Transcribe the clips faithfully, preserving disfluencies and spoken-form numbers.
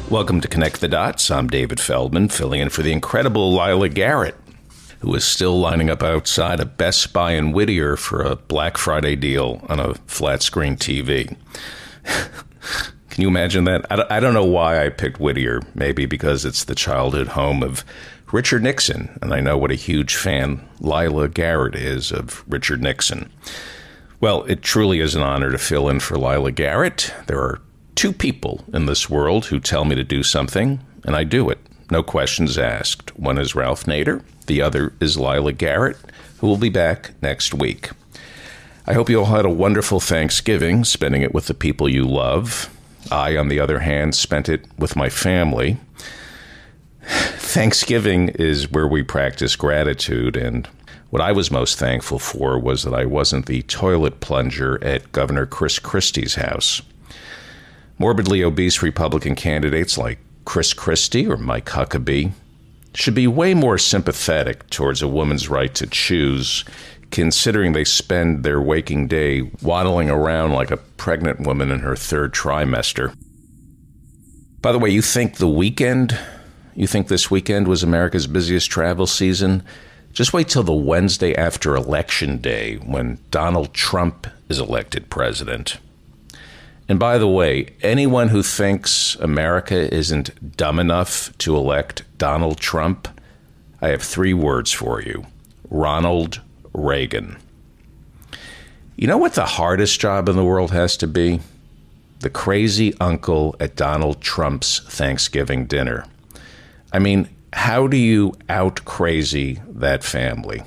Welcome to Connect the Dots. I'm David Feldman, filling in for the incredible Lila Garrett, who is still lining up outside of Best Buy in Whittier for a Black Friday deal on a flat-screen T V. Can you imagine that? I don't know why I picked Whittier. Maybe because it's the childhood home of Richard Nixon, and I know what a huge fan Lila Garrett is of Richard Nixon. Well, it truly is an honor to fill in for Lila Garrett. There are two people in this world who tell me to do something, and I do it. No questions asked. One is Ralph Nader. The other is Lila Garrett, who will be back next week. I hope you all had a wonderful Thanksgiving, spending it with the people you love. I, on the other hand, spent it with my family. Thanksgiving is where we practice gratitude, and what I was most thankful for was that I wasn't the toilet plunger at Governor Chris Christie's house. Morbidly obese Republican candidates like Chris Christie or Mike Huckabee should be way more sympathetic towards a woman's right to choose, considering they spend their waking day waddling around like a pregnant woman in her third trimester. By the way, you think the weekend, you think this weekend was America's busiest travel season? Just wait till the Wednesday after Election Day when Donald Trump is elected president. And by the way, anyone who thinks America isn't dumb enough to elect Donald Trump, I have three words for you. Ronald Reagan. You know what the hardest job in the world has to be? The crazy uncle at Donald Trump's Thanksgiving dinner. I mean, how do you out-crazy that family?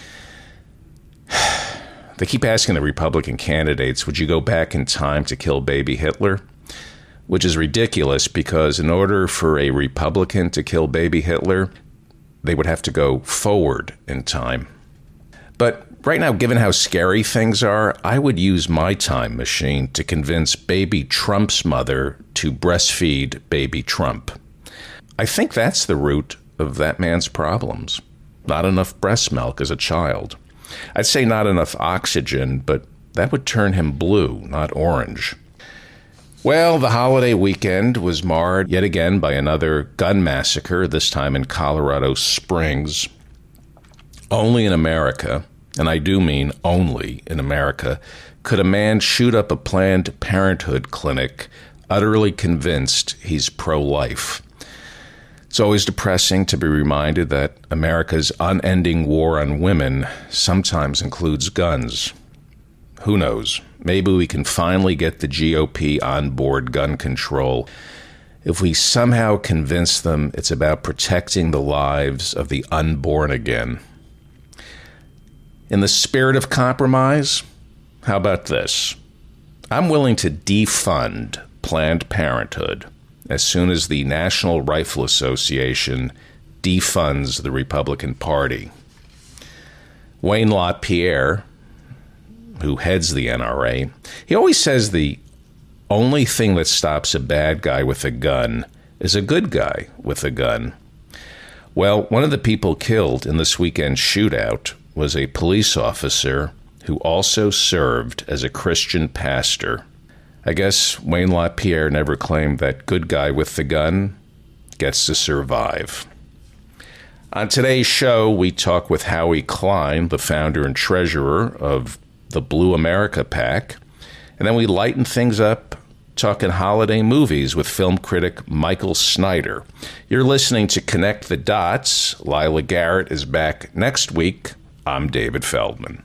They keep asking the Republican candidates, would you go back in time to kill baby Hitler? Which is ridiculous because in order for a Republican to kill baby Hitler, they would have to go forward in time. But right now, given how scary things are, I would use my time machine to convince baby Trump's mother to breastfeed baby Trump. I think that's the root of that man's problems. Not enough breast milk as a child. I'd say not enough oxygen, but that would turn him blue, not orange. Well, the holiday weekend was marred yet again by another gun massacre, this time in Colorado Springs. Only in America, and I do mean only in America, could a man shoot up a Planned Parenthood clinic utterly convinced he's pro-life. It's always depressing to be reminded that America's unending war on women sometimes includes guns. Who knows? Maybe we can finally get the G O P on board gun control if we somehow convince them it's about protecting the lives of the unborn again. In the spirit of compromise, how about this? I'm willing to defund Planned Parenthood as soon as the National Rifle Association defunds the Republican Party. Wayne LaPierre, who heads the N R A, he always says the only thing that stops a bad guy with a gun is a good guy with a gun. Well, one of the people killed in this weekend's shootout was a police officer who also served as a Christian pastor. I guess Wayne LaPierre never claimed that good guy with the gun gets to survive. On today's show, we talk with Howie Klein, the founder and treasurer of the Blue America PAC, and then we lighten things up talking holiday movies with film critic Michael Snyder. You're listening to Connect the Dots. Lila Garrett is back next week. I'm David Feldman.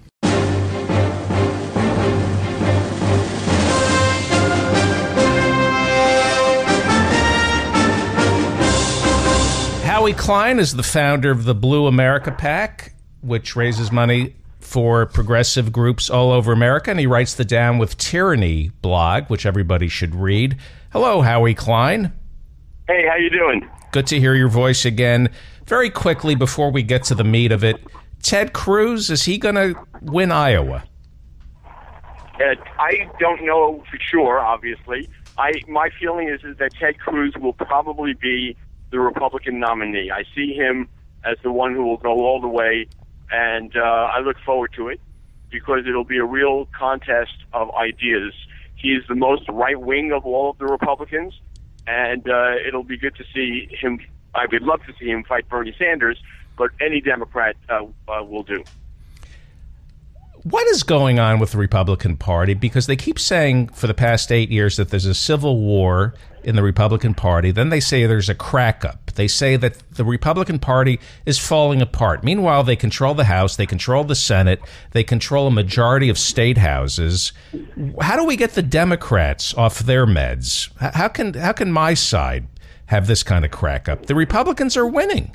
Howie Klein is the founder of the Blue America PAC, which raises money for progressive groups all over America, and he writes the Down With Tyranny blog, which everybody should read. Hello, Howie Klein. Hey, how you doing? Good to hear your voice again. Very quickly, before we get to the meat of it, Ted Cruz, is he going to win Iowa? Uh, I don't know for sure, obviously. I my feeling is, is that Ted Cruz will probably be the Republican nominee. I see him as the one who will go all the way, and uh, I look forward to it because it'll be a real contest of ideas. He is the most right-wing of all of the Republicans, and uh, it'll be good to see him. I would love to see him fight Bernie Sanders, but any Democrat uh, uh, will do. What is going on with the Republican Party? Because they keep saying for the past eight years that there's a civil war in the Republican Party. Then they say there's a crack-up. They say that the Republican Party is falling apart. Meanwhile, they control the House, they control the Senate, they control a majority of state houses. How do we get the Democrats off their meds? How can how can my side have this kind of crack-up? The Republicans are winning.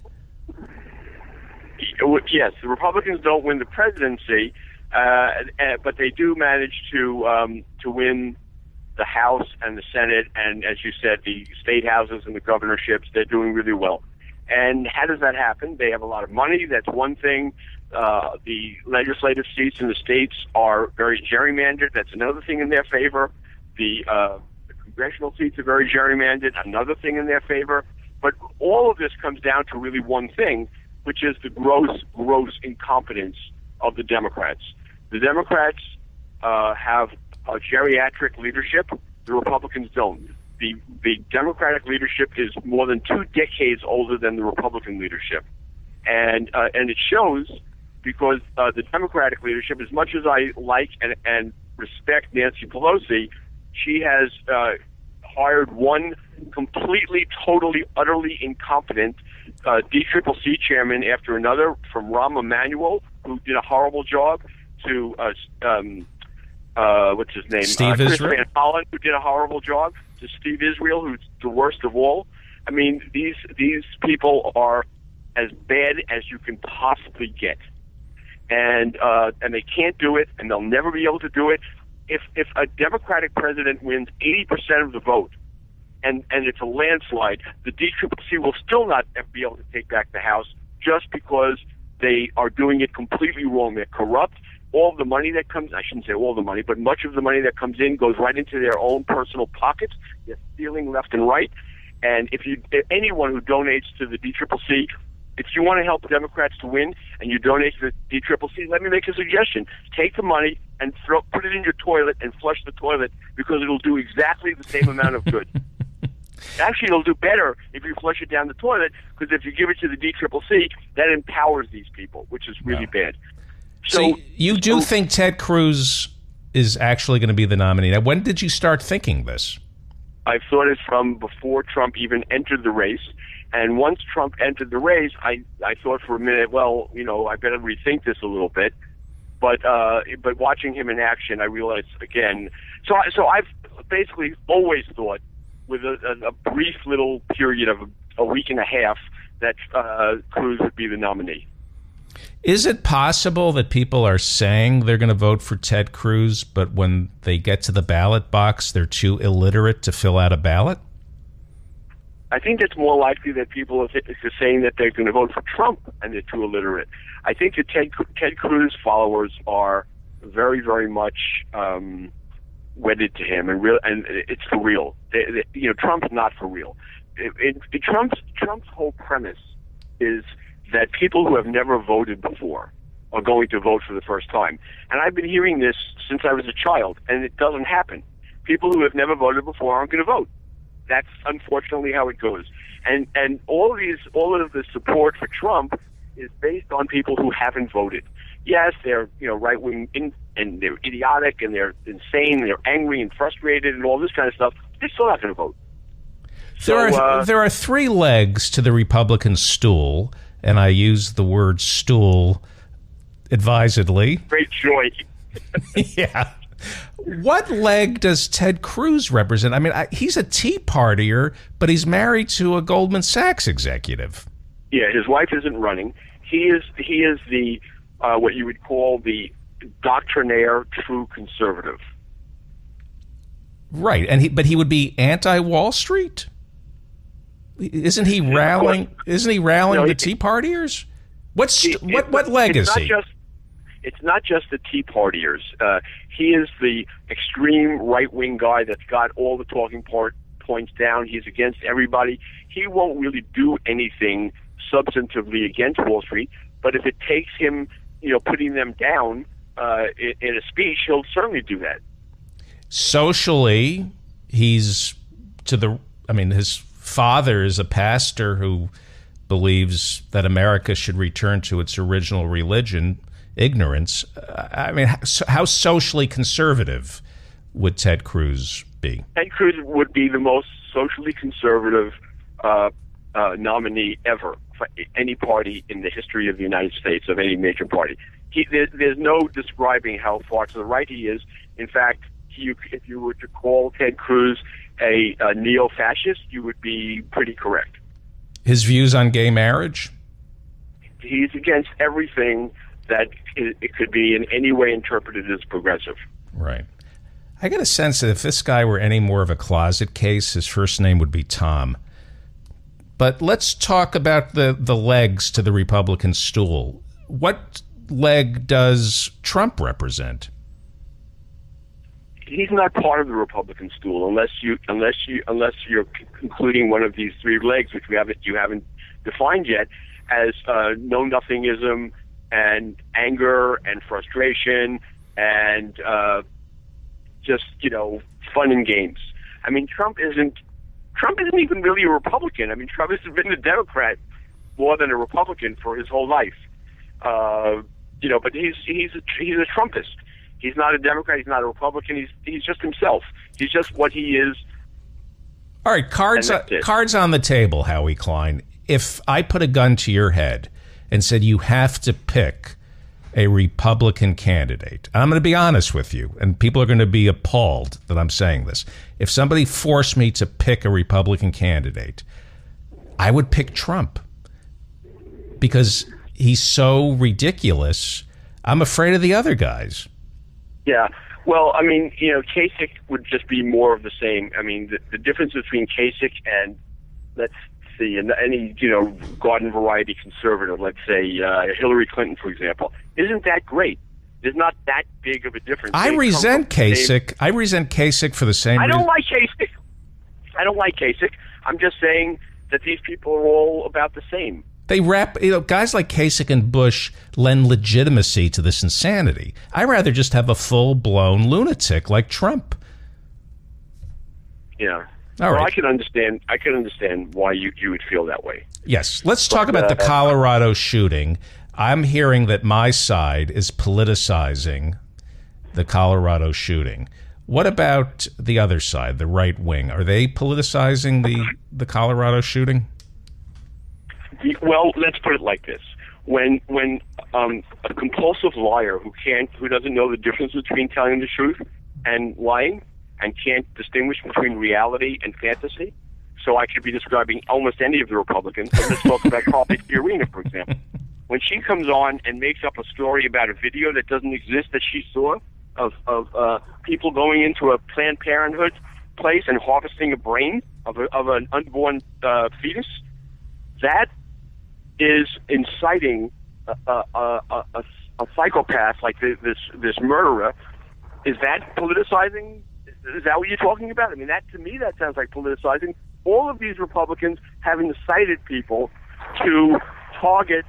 Yes, the Republicans don't win the presidency, uh, but they do manage to um, to win the House and the Senate, and as you said, the state houses and the governorships. They're doing really well. And how does that happen? They have a lot of money. That's one thing. Uh, the legislative seats in the states are very gerrymandered. That's another thing in their favor. The, uh, the congressional seats are very gerrymandered. Another thing in their favor. But all of this comes down to really one thing, which is the gross, gross incompetence of the Democrats. The Democrats uh, have a geriatric leadership. The Republicans don't. The the Democratic leadership is more than two decades older than the Republican leadership, and uh, and it shows because uh, the Democratic leadership, as much as I like and, and respect Nancy Pelosi, she has uh, hired one completely, totally, utterly incompetent uh, D C C C chairman after another, from Rahm Emanuel, who did a horrible job, to uh, um, Uh, what's his name? Steve uh, Chris Israel? Van Hollen, who did a horrible job, to Steve Israel, who's the worst of all. I mean, these these people are as bad as you can possibly get, and uh, and they can't do it, and they'll never be able to do it. If if a Democratic president wins eighty percent of the vote, and and it's a landslide, the D C C C will still not be able to take back the House just because they are doing it completely wrong. They're corrupt. All the money that comes, I shouldn't say all the money, but much of the money that comes in goes right into their own personal pockets. They're stealing left and right. And if you, if anyone who donates to the D C C C, if you want to help Democrats to win and you donate to the D C C C, let me make a suggestion. Take the money and throw, put it in your toilet and flush the toilet, because it'll do exactly the same amount of good. Actually, it'll do better if you flush it down the toilet, because if you give it to the D C C C, that empowers these people, which is really Wow. bad. So, so you do so, think Ted Cruz is actually going to be the nominee? Now, when did you start thinking this? I've thought it from before Trump even entered the race. And once Trump entered the race, I, I thought for a minute, well, you know, I better rethink this a little bit. But uh, but watching him in action, I realized again. So so I've basically always thought, with a, a, a brief little period of a week and a half, that uh, Cruz would be the nominee. Is it possible that people are saying they're going to vote for Ted Cruz, but when they get to the ballot box, they're too illiterate to fill out a ballot? I think it's more likely that people are, th- are saying that they're going to vote for Trump and they're too illiterate. I think the Ted, Ted Cruz followers are very, very much um, wedded to him, and real, and it's for real. They, they, you know, Trump's not for real. It, it, it, Trump's Trump's whole premise is that people who have never voted before are going to vote for the first time. And I've been hearing this since I was a child, and it doesn't happen. People who have never voted before aren't going to vote. That's unfortunately how it goes. And and all of these, all of the support for Trump is based on people who haven't voted. Yes, they're you know right wing in, and they're idiotic and they're insane. And they're angry and frustrated and all this kind of stuff. They're still not going to vote. There so, are uh, there are three legs to the Republican stool, and I use the word stool advisedly. Great joy. Yeah. What leg does Ted Cruz represent? I mean, I, he's a Tea Partier, but he's married to a Goldman Sachs executive. Yeah, his wife isn't running. He is he is the uh, what you would call the doctrinaire true conservative. Right, and he but he would be anti-Wall Street. Isn't he rallying? Isn't he rallying no, the it, Tea Partiers? What's it, what it, what leg it's is not he? Just, it's not just the Tea Partiers. Uh, he is the extreme right-wing guy that's got all the talking part, points down. He's against everybody. He won't really do anything substantively against Wall Street, but if it takes him, you know, putting them down uh, in, in a speech, he'll certainly do that. Socially, he's to the I mean, his father is a pastor who believes that America should return to its original religion, ignorance. I mean, how socially conservative would Ted Cruz be? Ted Cruz would be the most socially conservative uh, uh, nominee ever for any party in the history of the United States, of any major party. He, there, there's no describing how far to the right he is. In fact, you, if you were to call Ted Cruz a, a neo-fascist, you would be pretty correct. His views on gay marriage? He's against everything that it, it could be in any way interpreted as progressive. Right. I get a sense that if this guy were any more of a closet case, his first name would be Tom. But let's talk about the, the legs to the Republican stool. What leg does Trump represent? He's not part of the Republican stool unless you unless you unless you're concluding one of these three legs, which we haven't you haven't defined yet, as uh, know nothingism and anger and frustration and uh, just you know fun and games. I mean, Trump isn't Trump isn't even really a Republican. I mean, Trump has been a Democrat more than a Republican for his whole life. Uh, you know, but he's he's a, he's a Trumpist. He's not a Democrat. He's not a Republican. He's he's just himself. He's just what he is. All right, cards uh, cards on the table, Howie Klein. If I put a gun to your head and said you have to pick a Republican candidate, I'm going to be honest with you, and people are going to be appalled that I'm saying this. If somebody forced me to pick a Republican candidate, I would pick Trump because he's so ridiculous. I'm afraid of the other guys. Yeah, well, I mean, you know, Kasich would just be more of the same. I mean, the, the difference between Kasich and, let's see, and any, you know, garden variety conservative, let's say uh, Hillary Clinton, for example, isn't that great. There's not that big of a difference. I they resent Kasich. I resent Kasich for the same reason. I don't reason. like Kasich. I don't like Kasich. I'm just saying that these people are all about the same. They wrap, you know, guys like Kasich and Bush lend legitimacy to this insanity. I'd rather just have a full-blown lunatic like Trump. Yeah. All well, right. I can understand. I can understand why you, you would feel that way. Yes. Let's talk but, about uh, the Colorado shooting. I'm hearing that my side is politicizing the Colorado shooting. What about the other side, the right wing? Are they politicizing the, the Colorado shooting? Well, let's put it like this: when when um, a compulsive liar who can't, who doesn't know the difference between telling the truth and lying, and can't distinguish between reality and fantasy, so I could be describing almost any of the Republicans. But let's talk about Carly Fiorina, for example. When she comes on and makes up a story about a video that doesn't exist that she saw of of uh, people going into a Planned Parenthood place and harvesting a brain of a, of an unborn uh, fetus, that is inciting a, a, a, a, a psychopath like this, this this murderer. Is that politicizing? Is that what you're talking about? I mean, that to me, that sounds like politicizing. All of these Republicans have incited people to target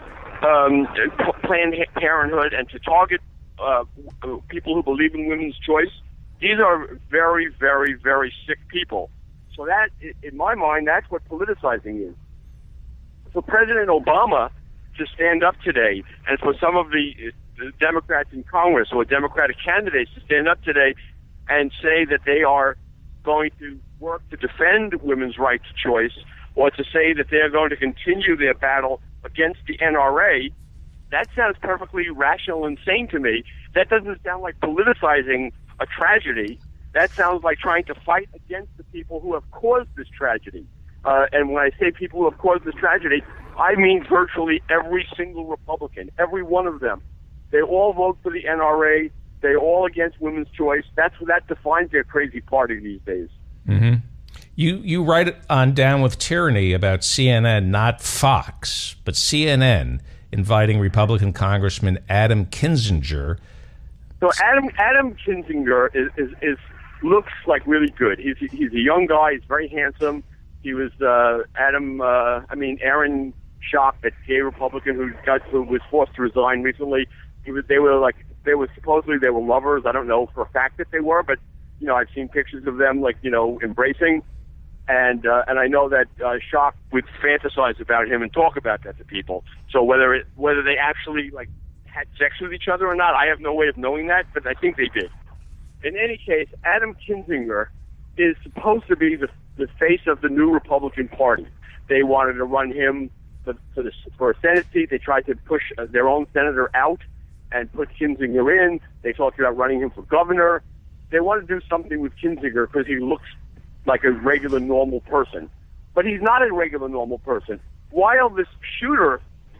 um, Planned Parenthood and to target uh, people who believe in women's choice. These are very, very, very sick people. So that, in my mind, that's what politicizing is. For President Obama to stand up today, and for some of the, the Democrats in Congress or Democratic candidates to stand up today and say that they are going to work to defend women's right to choice, or to say that they're going to continue their battle against the N R A, that sounds perfectly rational and sane to me. That doesn't sound like politicizing a tragedy. That sounds like trying to fight against the people who have caused this tragedy. Uh, and when I say people who have caused this tragedy, I mean virtually every single Republican, every one of them. They all vote for the N R A. They're all against women's choice. That's that defines their crazy party these days. Mm-hmm. You you write on Down With Tyranny about C N N, not Fox, but C N N inviting Republican Congressman Adam Kinzinger. So Adam Adam Kinzinger is, is, is looks like really good. He's he's a young guy. He's very handsome. He was uh, Adam. Uh, I mean Aaron Schock, that gay Republican who got who was forced to resign recently. He was. They were like they were supposedly they were lovers. I don't know for a fact that they were, but you know I've seen pictures of them like you know embracing. And uh, and I know that uh, Schock would fantasize about him and talk about that to people. So whether it whether they actually like had sex with each other or not, I have no way of knowing that, but I think they did. In any case, Adam Kinzinger is supposed to be the the face of the new Republican Party. They wanted to run him for, for, the, for a Senate seat. They tried to push uh, their own senator out and put Kinzinger in. They talked about running him for governor. They want to do something with Kinzinger because he looks like a regular, normal person. But he's not a regular, normal person. While this shooter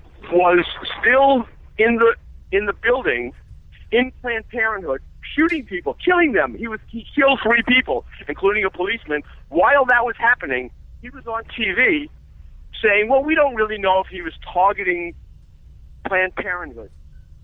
was still in the in the building, in Planned Parenthood, shooting people, killing them. He was he killed three people, including a policeman. While that was happening, he was on T V saying, well, we don't really know if he was targeting Planned Parenthood.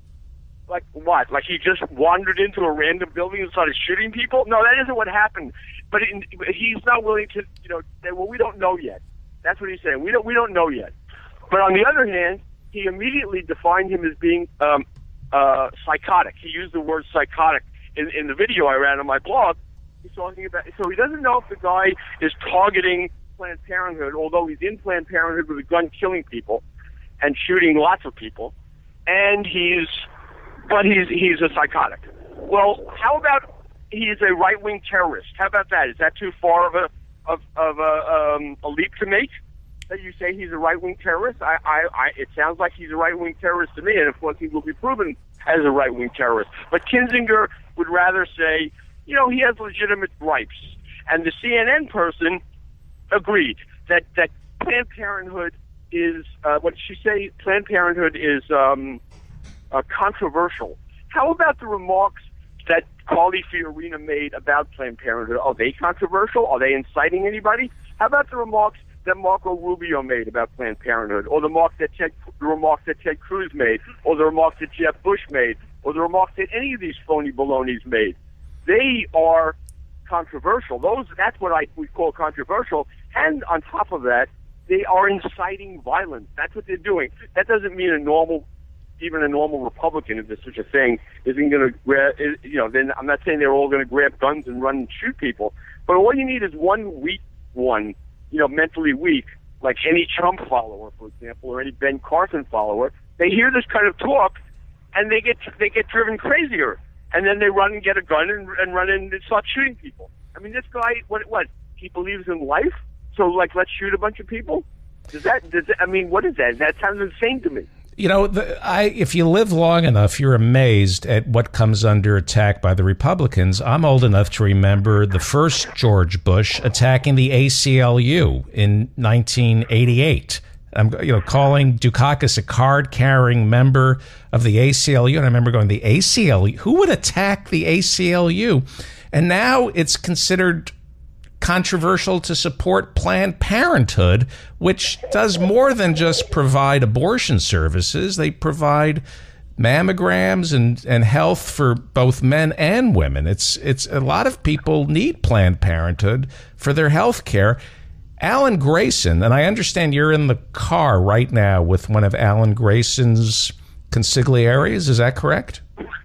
Like what? Like he just wandered into a random building and started shooting people? No, that isn't what happened. But in, he's not willing to, you know, say, well, we don't know yet. That's what he's saying. We don't, we don't know yet. But on the other hand, he immediately defined him as being um, uh, psychotic. He used the word psychotic in, in the video I ran on my blog. He's talking about, so he doesn't know if the guy is targeting Planned Parenthood, although he's in Planned Parenthood with a gun killing people and shooting lots of people. And he's, but he's he's a psychotic. Well, how about he is a right-wing terrorist? How about that? Is that too far of a of of a, um, a leap to make? That you say he's a right-wing terrorist? I, I, I, it sounds like he's a right-wing terrorist to me, and of course he will be proven as a right-wing terrorist. But Kinzinger would rather say, you know, he has legitimate gripes, and the C N N person agreed that that Planned Parenthood is uh, what did she say? Planned Parenthood is um, uh, controversial. How about the remarks that Carly Fiorina made about Planned Parenthood? Are they controversial? Are they inciting anybody? How about the remarks that Marco Rubio made about Planned Parenthood, or the remarks that Ted, the remarks that Ted Cruz made, or the remarks that Jeb Bush made, or the remarks that any of these phony balonies made? They are controversial. Those that's what I we call controversial. And on top of that, they are inciting violence. That's what they're doing. That doesn't mean a normal, even a normal Republican, if there's such a thing, isn't going to grab. You know, then I'm not saying they're all going to grab guns and run and shoot people. But all you need is one weak one, you know, mentally weak, like any Trump follower, for example, or any Ben Carson follower. They hear this kind of talk, and they get they get driven crazier, and then they run and get a gun and, and run in and start shooting people. I mean, this guy, what what he believes in life. So, like, let's shoot a bunch of people? Does that? Does that, I mean, what is that? That sounds insane to me. You know, the, I if you live long enough, you're amazed at what comes under attack by the Republicans. I'm old enough to remember the first George Bush attacking the A C L U in nineteen eighty-eight. I'm, you know, calling Dukakis a card-carrying member of the A C L U, and I remember going, the A C L U? Who would attack the A C L U? And now it's considered controversial to support Planned Parenthood, which does more than just provide abortion services. They provide mammograms and, and health for both men and women. It's it's a lot of people need Planned Parenthood for their health care. Alan Grayson, and I understand you're in the car right now with one of Alan Grayson's consiglieres. Is that correct?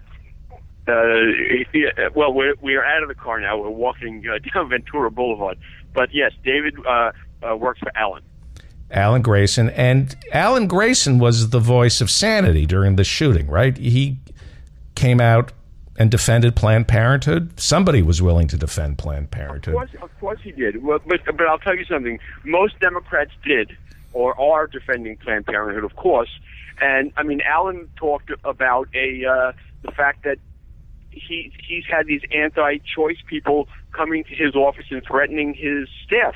Uh, yeah, well, we're, we're out of the car now. We're walking uh, down Ventura Boulevard. But yes, David uh, uh, works for Alan. Alan Grayson. And Alan Grayson was the voice of sanity during the shooting, right? He came out and defended Planned Parenthood. Somebody was willing to defend Planned Parenthood. Of course, of course he did. Well, but, but I'll tell you something. Most Democrats did or are defending Planned Parenthood, of course. And, I mean, Alan talked about a uh, the fact that He he's had these anti-choice people coming to his office and threatening his staff.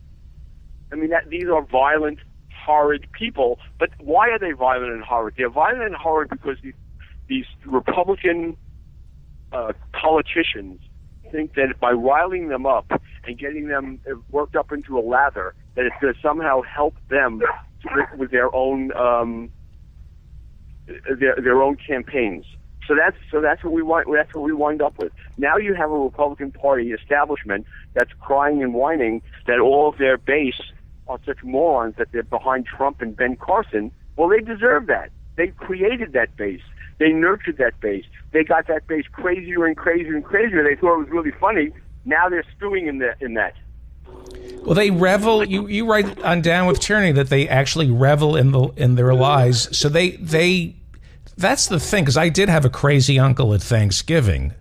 I mean, that these are violent, horrid people. But why are they violent and horrid? They're violent and horrid because these, these Republican uh, politicians think that by riling them up and getting them worked up into a lather, that it's going to somehow help them with their own um, their their own campaigns. So that's so that's what we want. That's what we wind up with. Now you have a Republican Party establishment that's crying and whining that all of their base are such morons that they're behind Trump and Ben Carson. Well, they deserve that. They created that base. They nurtured that base. They got that base crazier and crazier and crazier. They thought it was really funny. Now they're stewing in that. In that. Well, they revel. You, you write on Down With Tyranny that they actually revel in the in their lies. So they they that's the thing, because I did have a crazy uncle at Thanksgiving,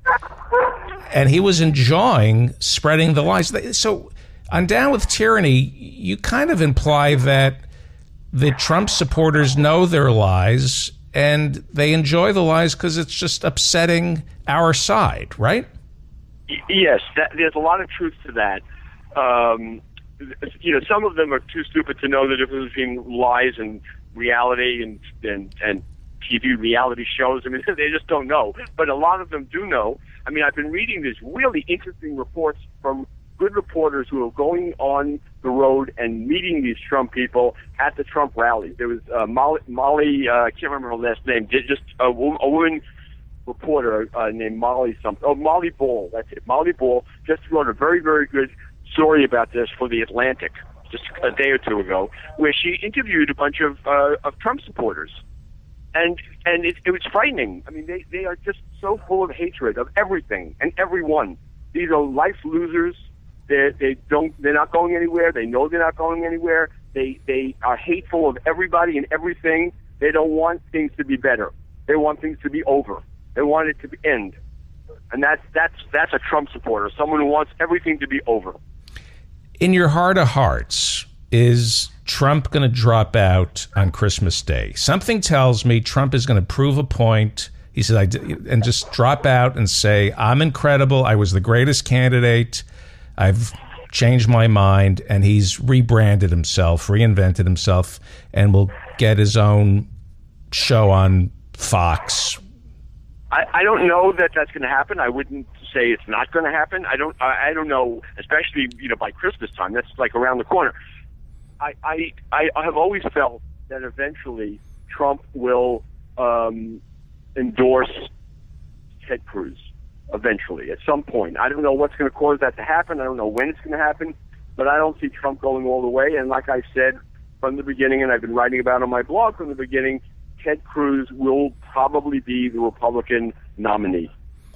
and he was enjoying spreading the lies. So on Down With Tyranny, you kind of imply that the Trump supporters know their lies and they enjoy the lies because it's just upsetting our side, right? Yes, that, there's a lot of truth to that. Um, you know, some of them are too stupid to know the difference between lies and reality and and, and T V reality shows. I mean, they just don't know. But a lot of them do know. I mean, I've been reading these really interesting reports from good reporters who are going on the road and meeting these Trump people at the Trump rally. There was uh, Molly, Molly uh, I can't remember her last name, did just a, a woman reporter uh, named Molly something. Oh, Molly Ball, that's it. Molly Ball just wrote a very, very good story about this for The Atlantic just a day or two ago, where she interviewed a bunch of uh, of Trump supporters. And and it, it was frightening. I mean, they, they are just so full of hatred of everything and everyone. These are life losers. They they don't they're not going anywhere. They know they're not going anywhere. They they are hateful of everybody and everything. They don't want things to be better. They want things to be over. They want it to be end. And that's that's that's a Trump supporter, someone who wants everything to be over. In your heart of hearts, is Trump going to drop out on Christmas Day? Something tells me Trump is going to prove a point. He said, I did, and just drop out and say, I'm incredible. I was the greatest candidate. I've changed my mind. And he's rebranded himself, reinvented himself, and will get his own show on Fox. I, I don't know that that's going to happen. I wouldn't say it's not going to happen. I don't. I, I don't know, especially you know by Christmas time. That's like around the corner. I I, I have always felt that eventually Trump will um, endorse Ted Cruz. Eventually, at some point. I don't know what's going to cause that to happen. I don't know when it's going to happen, but I don't see Trump going all the way. And like I said from the beginning, and I've been writing about on my blog from the beginning, Ted Cruz will probably be the Republican nominee.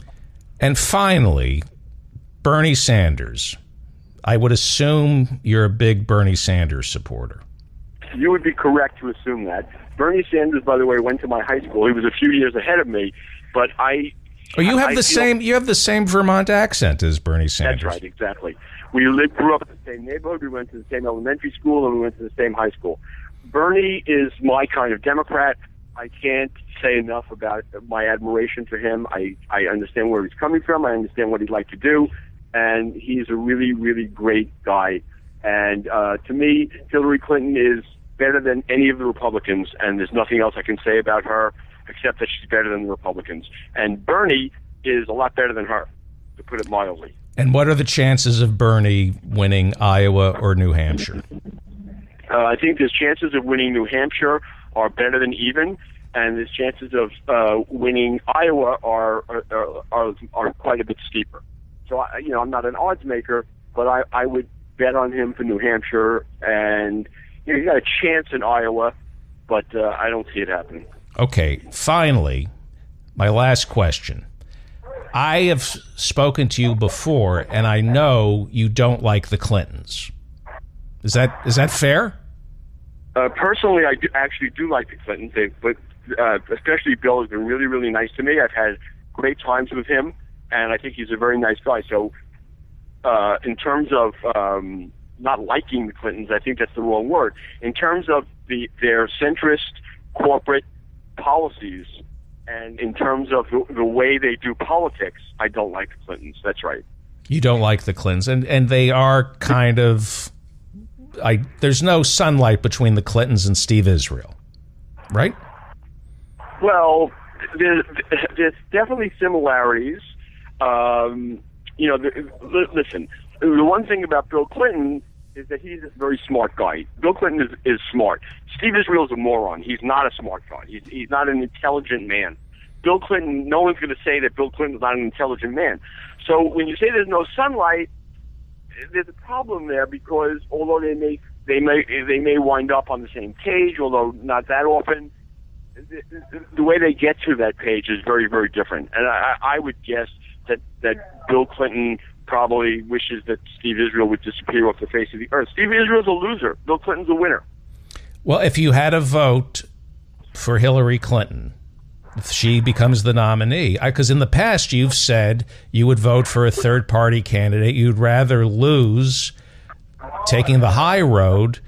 And finally, Bernie Sanders. I would assume you're a big Bernie Sanders supporter. You would be correct to assume that. Bernie Sanders, by the way, went to my high school. He was a few years ahead of me, but I... Oh, you have I the feel, same you have the same Vermont accent as Bernie Sanders. That's right, exactly. We lived, grew up in the same neighborhood. We went to the same elementary school, and we went to the same high school. Bernie is my kind of Democrat. I can't say enough about my admiration for him. I, I understand where he's coming from. I understand what he'd like to do, and he's a really, really great guy. And uh, to me, Hillary Clinton is better than any of the Republicans, and there's nothing else I can say about her except that she's better than the Republicans. And Bernie is a lot better than her, to put it mildly. And what are the chances of Bernie winning Iowa or New Hampshire? Uh, I think his chances of winning New Hampshire are better than even, and his chances of uh, winning Iowa are are, are are quite a bit steeper. So, I, you know, I'm not an odds maker, but I, I would bet on him for New Hampshire, and you know, he's got a chance in Iowa, but uh, I don't see it happening. Okay, finally, my last question. I have spoken to you before, and I know you don't like the Clintons. Is that is that fair? Uh, personally, I do, actually do like the Clintons, they, but uh, especially Bill has been really, really nice to me. I've had great times with him, and I think he's a very nice guy. So uh, in terms of um, not liking the Clintons, I think that's the wrong word. In terms of the their centrist corporate policies, and in terms of the, the way they do politics, I don't like the Clintons. That's right. You don't like the Clintons, and and they are kind of. I there's no sunlight between the Clintons and Steve Israel, right? Well, there's, there's definitely similarities. Um, you know, the, listen, the one thing about Bill Clinton is that he's a very smart guy. Bill Clinton is, is smart. Steve Israel is a moron. He's not a smart guy. He's, he's not an intelligent man. Bill Clinton, no one's going to say that Bill Clinton's not an intelligent man. So when you say there's no sunlight, there's a problem there because although they may they may they may wind up on the same page, although not that often, the, the, the way they get to that page is very, very different. And I, I would guess that that Bill Clinton probably wishes that Steve Israel would disappear off the face of the earth. Steve Israel's a loser. Bill Clinton's a winner. Well, if you had a vote for Hillary Clinton, if she becomes the nominee, because in the past you've said you would vote for a third-party candidate. You'd rather lose taking the high road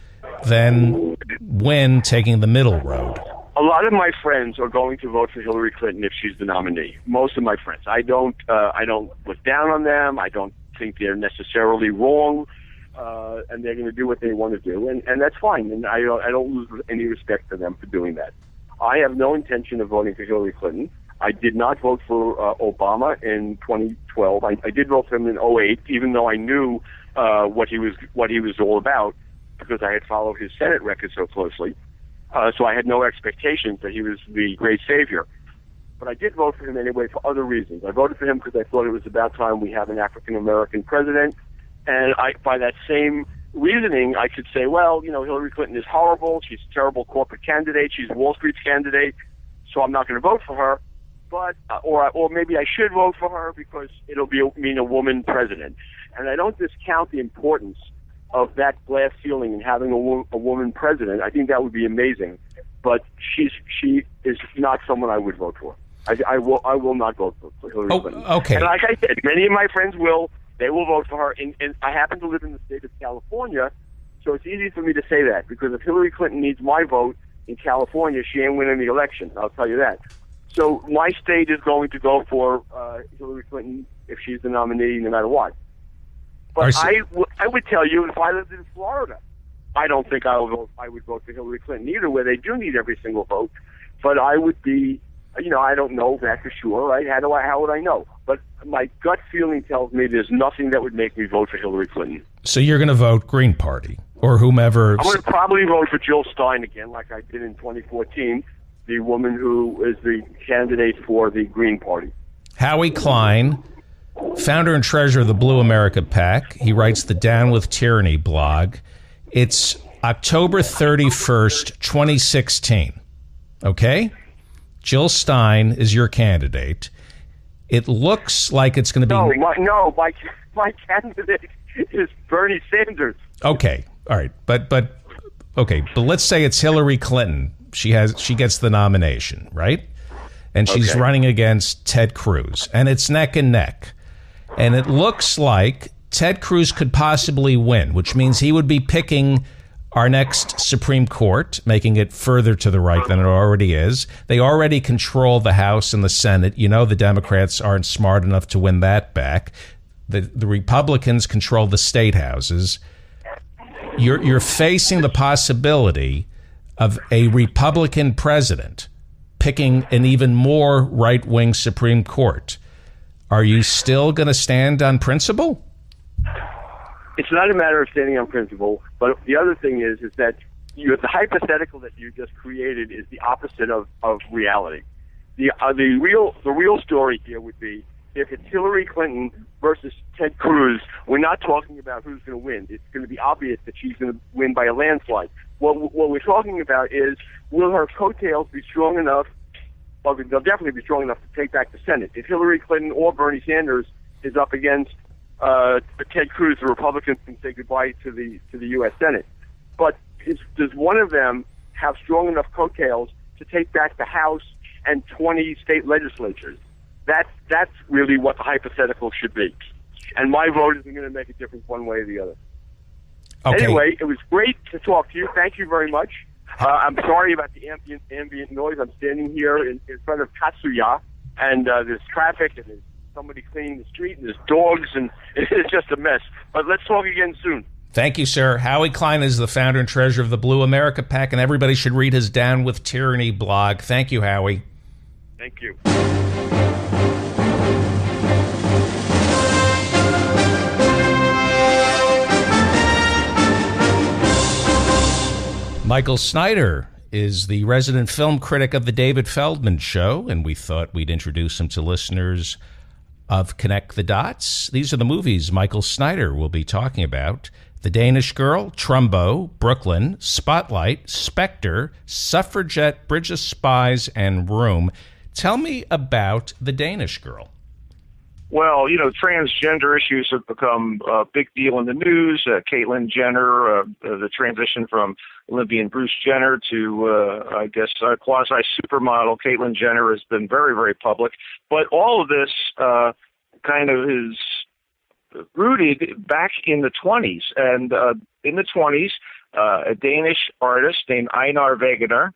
than win taking the middle road. A lot of my friends are going to vote for Hillary Clinton if she's the nominee. Most of my friends. I don't. Uh, I don't look down on them. I don't think they're necessarily wrong, uh, and they're going to do what they want to do, and, and that's fine. And I don't. I don't lose any respect for them for doing that. I have no intention of voting for Hillary Clinton. I did not vote for uh, Obama in twenty twelve. I, I did vote for him in oh eight, even though I knew uh, what he was what he was all about, because I had followed his Senate record so closely. Uh, so I had no expectations that he was the great savior. But I did vote for him anyway for other reasons. I voted for him because I thought it was about time we have an African-American president. And I, by that same reasoning, I could say, well, you know, Hillary Clinton is horrible. She's a terrible corporate candidate. She's Wall Street's candidate. So I'm not going to vote for her. But uh, or or maybe I should vote for her because it'll be mean a woman president. And I don't discount the importance of that glass ceiling and having a, wo- a woman president. I think that would be amazing, but she's she is not someone I would vote for. I, I will I will not vote for, for Hillary Oh, Clinton. okay. And like I said, many of my friends will. They will vote for her. And, and I happen to live in the state of California, so it's easy for me to say that, because if Hillary Clinton needs my vote in California, she ain't winning the election. I'll tell you that. So my state is going to go for uh, Hillary Clinton if she's the nominee, no matter what. But I, w- I would tell you, if I lived in Florida, I don't think I would vote, I would vote for Hillary Clinton either, where they do need every single vote. But I would be, you know, I don't know that for sure, right? How do I? How would I know? But my gut feeling tells me there's nothing that would make me vote for Hillary Clinton. So you're going to vote Green Party or whomever? I'm going to probably vote for Jill Stein again, like I did in twenty fourteen, the woman who is the candidate for the Green Party. Howie Klein, founder and treasurer of the Blue America PAC. He writes the Down With Tyranny blog. It's October thirty-first, twenty sixteen. Okay? Jill Stein is your candidate. It looks like it's going to be... No, my, no, my, my candidate is Bernie Sanders. Okay, all right. But, but, okay, but let's say it's Hillary Clinton. She has, she gets the nomination, right? And she's Okay. running against Ted Cruz. And it's neck and neck. And it looks like Ted Cruz could possibly win, which means he would be picking our next Supreme Court, making it further to the right than it already is. They already control the House and the Senate. You know the Democrats aren't smart enough to win that back. The the Republicans control the state houses. You're you're facing the possibility of a Republican president picking an even more right-wing Supreme Court. Are you still going to stand on principle? It's not a matter of standing on principle, but the other thing is is that you, the hypothetical that you just created is the opposite of, of reality. The uh, the real the real story here would be if it's Hillary Clinton versus Ted Cruz. We're not talking about who's going to win. It's going to be obvious that she's going to win by a landslide. What what we're talking about is, will her coattails be strong enough? Well, they'll definitely be strong enough to take back the Senate. If Hillary Clinton or Bernie Sanders is up against uh, Ted Cruz, the Republicans can say goodbye to the to the U S Senate. But is, does one of them have strong enough coattails to take back the House and twenty state legislatures? That's that's really what the hypothetical should be. And my vote isn't going to make a difference one way or the other. Okay. Anyway, it was great to talk to you. Thank you very much. Uh, I'm sorry about the ambient, ambient noise. I'm standing here in, in front of Katsuya, and uh, there's traffic, and there's somebody cleaning the street, and there's dogs, and it's just a mess. But let's talk again soon. Thank you, sir. Howie Klein is the founder and treasurer of the Blue America PAC, and everybody should read his Down With Tyranny blog. Thank you, Howie. Thank you. Michael Snyder is the resident film critic of the David Feldman Show, and we thought we'd introduce him to listeners of Connect the Dots. These are the movies Michael Snyder will be talking about: The Danish Girl, Trumbo, Brooklyn, Spotlight, Spectre, Suffragette, Bridge of Spies, and Room. Tell me about The Danish Girl. Well, you know, transgender issues have become a big deal in the news. Uh, Caitlyn Jenner, uh, uh, the transition from Olympian Bruce Jenner to, uh, I guess, uh, quasi-supermodel Caitlyn Jenner has been very, very public. But all of this uh, kind of is rooted back in the twenties. And uh, in the twenties, uh, a Danish artist named Einar Wegener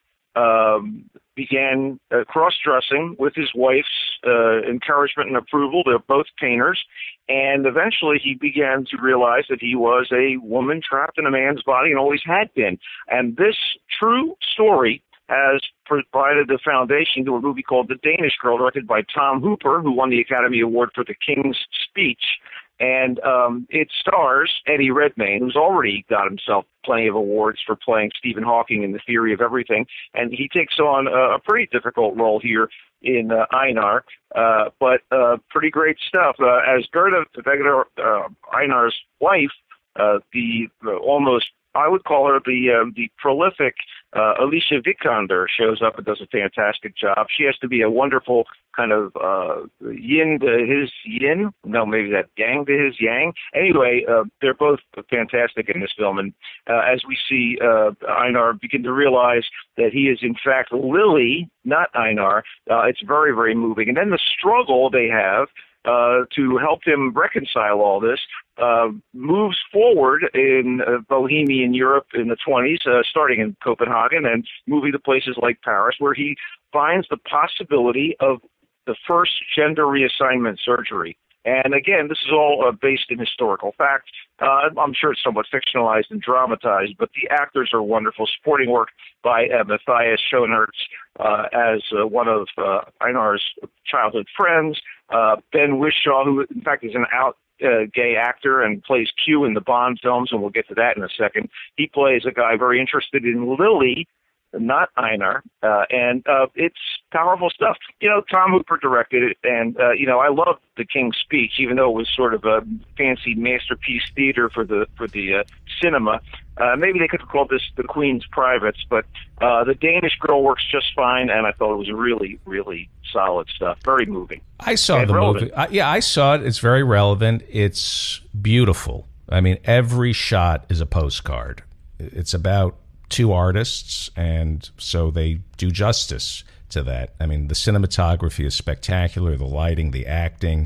um, began uh, cross-dressing with his wife's uh, encouragement and approval. They're both painters. And eventually he began to realize that he was a woman trapped in a man's body and always had been. And this true story has provided the foundation to a movie called The Danish Girl, directed by Tom Hooper, who won the Academy Award for The King's Speech. And um, it stars Eddie Redmayne, who's already got himself plenty of awards for playing Stephen Hawking in The Theory of Everything. And he takes on a, a pretty difficult role here in uh, Einar, uh, but uh, pretty great stuff. Uh, as Gerda Wegener, uh, Einar's wife, uh, the, the almost, I would call her the um, the prolific uh, Alicia Vikander shows up and does a fantastic job. She has to be a wonderful kind of uh, yin to his yin. No, maybe that yang to his yang. Anyway, uh, they're both fantastic in this film. And uh, as we see uh, Einar begin to realize that he is, in fact, Lily, not Einar, uh, it's very, very moving. And then the struggle they have Uh, to help him reconcile all this, uh, moves forward in uh, Bohemian Europe in the twenties, uh, starting in Copenhagen and moving to places like Paris, where he finds the possibility of the first gender reassignment surgery. And again, this is all uh, based in historical fact. Uh, I'm sure it's somewhat fictionalized and dramatized, but the actors are wonderful. Supporting work by uh, Matthias Schoenaerts uh, as uh, one of uh, Einar's childhood friends. Uh, Ben Whishaw, who in fact is an out uh, gay actor and plays Q in the Bond films, and we'll get to that in a second. He plays a guy very interested in Lily, not Einar, uh, and uh, it's powerful stuff. You know, Tom Hooper directed it, and, uh, you know, I love The King's Speech, even though it was sort of a fancy masterpiece theater for the for the uh, cinema. Uh, maybe they could have called this The Queen's Privates, but uh, The Danish Girl works just fine, and I thought it was really, really solid stuff. Very moving. I saw and the relevant. movie. I, yeah, I saw it. It's very relevant. It's beautiful. I mean, every shot is a postcard. It's about two artists, and so they do justice to that. I mean, the cinematography is spectacular, the lighting, the acting.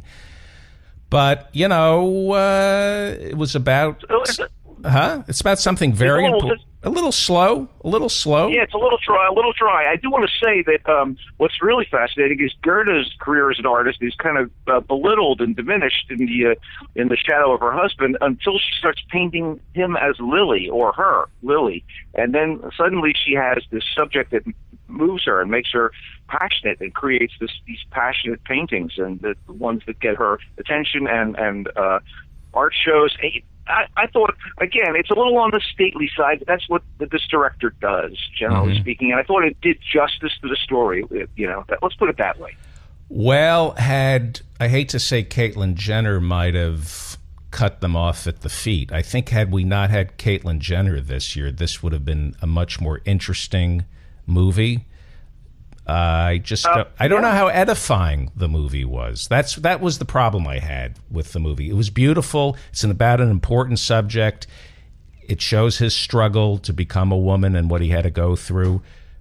But, you know, uh, it was about... Huh? It's about something very a, little, important. A little slow. A little slow. Yeah, it's a little dry. A little dry. I do want to say that um, what's really fascinating is Gerda's career as an artist is kind of uh, belittled and diminished in the uh, in the shadow of her husband until she starts painting him as Lily, or her Lily, and then suddenly she has this subject that moves her and makes her passionate and creates this these passionate paintings, and the, the ones that get her attention and and uh, art shows. I, I thought, again, it's a little on the stately side, but that's what this director does, generally mm-hmm. speaking. And I thought it did justice to the story, you know. Let's put it that way. Well, had, I hate to say Caitlyn Jenner might have cut them off at the feet. I think had we not had Caitlyn Jenner this year, this would have been a much more interesting movie. Uh, I just uh, I don't yeah. know how edifying the movie was. That's that was the problem I had with the movie. It was beautiful. It's about an important subject. It shows his struggle to become a woman and what he had to go through.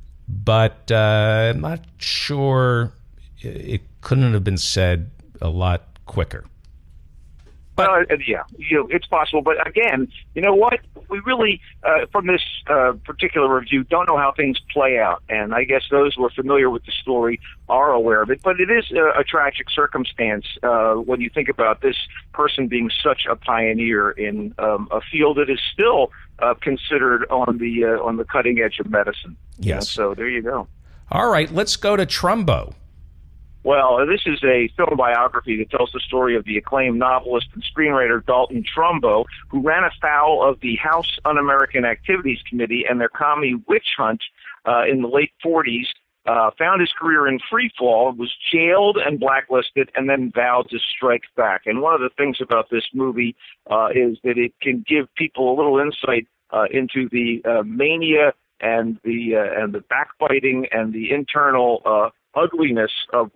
But uh, I'm not sure it couldn't have been said a lot quicker. But, uh, yeah, you know, it's possible. But again, you know what? We really, uh, from this uh, particular review, don't know how things play out. And I guess those who are familiar with the story are aware of it. But it is a, a tragic circumstance uh, when you think about this person being such a pioneer in um, a field that is still uh, considered on the uh, on the cutting edge of medicine. Yes. You know, so there you go. All right, let's go to Trumbo. Well, this is a film biography that tells the story of the acclaimed novelist and screenwriter Dalton Trumbo, who ran afoul of the House Un-American Activities Committee and their commie witch hunt uh, in the late forties, uh, found his career in free fall, was jailed and blacklisted, and then vowed to strike back. And one of the things about this movie uh, is that it can give people a little insight uh, into the uh, mania and the uh, and the backbiting and the internal uh, ugliness of what